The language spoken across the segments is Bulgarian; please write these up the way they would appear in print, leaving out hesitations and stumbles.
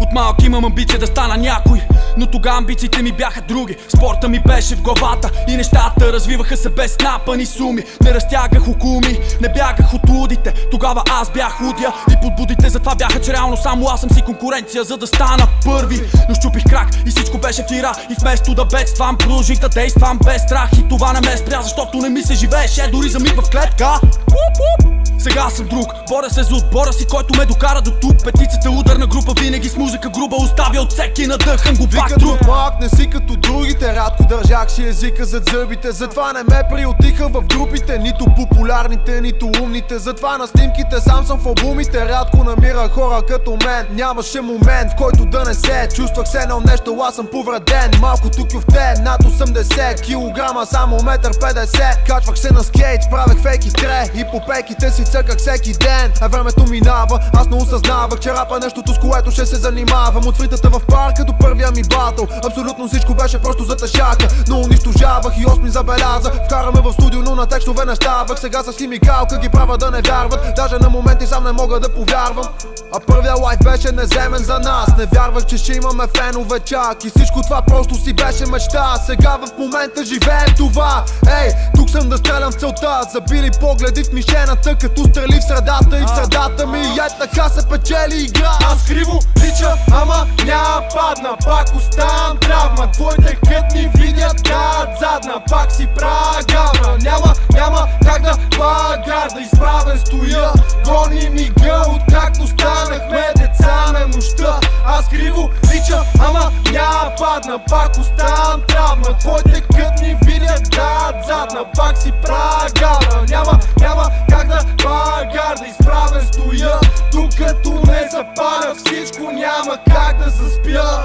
От малък имам амбиция да стана някой, но тогава амбициите ми бяха други. Спорта ми беше в главата и нещата развиваха се без напани суми. Не разтягах около ми, не бягах от лудите. Тогава аз бях худия и подбудите затова бяха, че реално само аз съм си конкуренция, за да стана първи. Но щупих крак и всичко беше в ира, и вместо да бедствам, продължих да действам без страх. И това не ме спря, защото не ми се живееше дори за миг в клетка. Сега съм друг, боря се за отбора си, който ме докара до тук. Петицата ударна група, винаги с музика груба, оставя от всеки надъхан го пак друг. Малък не си като другите, рядко държах си езика зад зъбите. Затова не ме приотиха в групите, нито популярните, нито умните. Затова на снимките сам съм в албумите, рядко намира хора като мен. Нямаше момент, в който да не се чувствах се на нещо, аз съм повреден. Малко тук юфте, над 80 килограма, само 1,50 м. Качвах се на скейт, правех фейки тре и по пейките си цъках всеки ден. А времето минава, аз не осъзнавах, че рапа е нещото, с което ще се занимавам. От фритата в парка до първия ми батъл, абсолютно всичко беше просто за тъшака. Но унищожавах и осми забеляза. Вкараме в студио, но на текстове не ставах. Сега с химикалка ги правя да не вярват. Даже на моменти сам не мога да повярвам. А първия лайф беше неземен за нас. Не вярвах, че ще имаме фенове чак. И всичко това просто си беше мечта. Сега в момента живеем това. Ей, тук съм да стрелям в целта. Забили погледи в мишената, като стрели в средата. И в средата ми ей така се печели игра. Аз криво лича, ама няма падна. Пак оставам травма. Твоите кътни видят дадат задна. Пак си правя гавра. Няма как да багарда. Изправен стоя, гони ми гъл. Откакто станахме деца на нощта. Аз криво лича, ама няма падна. Пак оставам травма. Твоите кътни видят дадат задна. Пак си правя гавра. Няма как да багарда. Изправен стоя, докато не запаля всичко, няма как да заспя.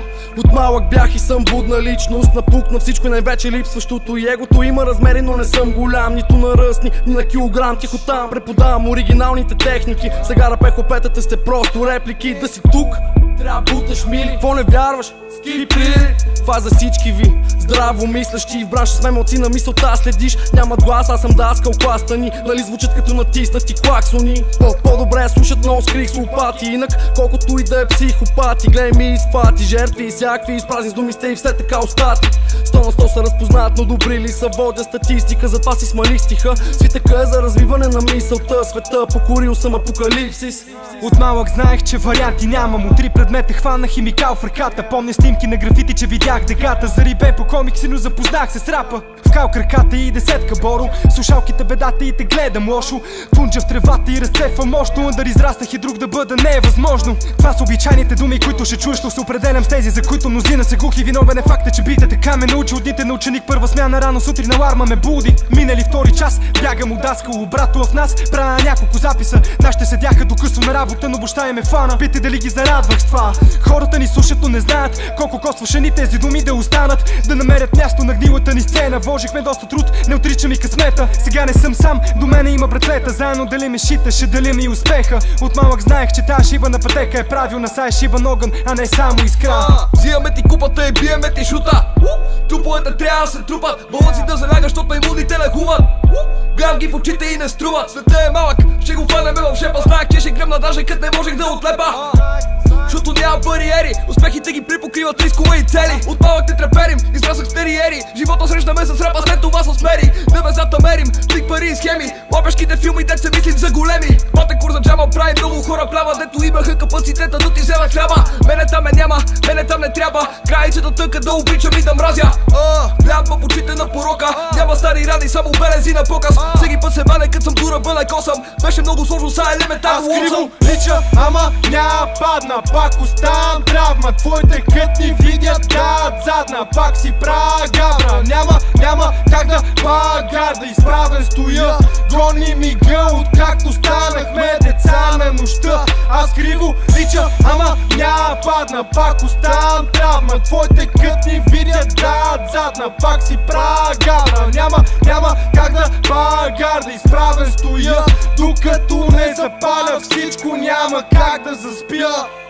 От малък бях и съм будна личност, напук на всичко и най-вече липсващото. И егото има размери, но не съм голям, нито на ръст, ни на килограм. Тихо там преподавам оригиналните техники. Сега рапехопетата сте просто реплики. Да си тук, трябва буташ мили. Какво не вярваш? Скипи! Това за всички ви, здраво мислещи. В бранша сме малци на мисълта следиш. Нямат глас, аз съм даскал кластани. Нали звучат като натиснати клаксони. По-добре слушат много скрих с лопати. Инак колкото и да е психопати. Гледай ми изфати, жертви и всякакви. Изпразни с думи сте и все така остати. 100 на 100 са разпознат, но добри ли са, водя статистика. Затова си смалих стиха. Свитъка е за развиване на мисълта. Света покорил съм апокалипсис. От малък знаех, че варианти нямам. От 3 предмета хвана химикал в ръката. Помня снимки на графити, че видях деката. Зарибе по комикси, но запознах се с рапа. Вкал краката и десетка боро. Слушалките бедата и те гледам лошо. Пунджа в тревата и разцепва мощно. Да израстах и друг да бъда не е възможно. Това са обичайните думи, които ще чуеш. Се определям с тези, за които мнозина са глухи. Виновен е факта, че бите така ме научи. От дните на ученик първа смяна, рано сутрин аларма ме буди. Минали втори час, бягам от даскало. Брато в нас правя няколко записа. Нашите седяха до късно на работа, но баща им е фана. Пите дали ги зарадвах с това. Хората ни слушат, но не знаят колко костваше ни тези думи да останат. Да намерят място на гнилата ни сцена. Вложихме доста труд, не отричам и късмета. Сега не съм сам, до мене има братлета. Заедно делиме шита, ще делим и успеха. От малък знаех, че тази шиба на пътека е правилна. Са е шибан огън, а не само искра. Взимаме ти купата и биеме ти шута. Труповете трябва да се трупат. Бълъци да залягаш, защото имуните легуват. Гледам ги в очите и не струват. Светът е малък, ще го фанеме в шепа. Знаех, че ще гръмна даже кът не можех да отлепа. Защото няма бариери, успехите ги припокриват рискове и цели. От малък те треперим, израснах с териери. Живота срещаме с рапа, след това с мери. Небезата мерим, тик пари и схеми. Лапешките филми, дет се мислим за големи. Патен курс за джама прави много хора плава. Дето имаха капацитета да ти взема хляба. Мене там няма, мене там не трябва. Границата тънка да обичам и да мразя. Гледам в очите на порока. Няма стари рани, само белези на показ. Всеки път се валя, кът съм дура, бъда косъм. Беше много сложно, са елементарно лоцъм. Лича, ама няма падна. Пак оставам травма. Твоите кътни видят дадат задна. Пак си правя гавра. Няма как да багарда. Изправен стоя, гони ми гъл. Откакто станахме деца на нощта. Аз криво лича, ама няма падна. Пак оставам травма. Твоите кътни видят дадат задна. Пак си правя гавра. Няма как да багарда. Изправен стоя, докато не запаля всичко, няма как да заспя.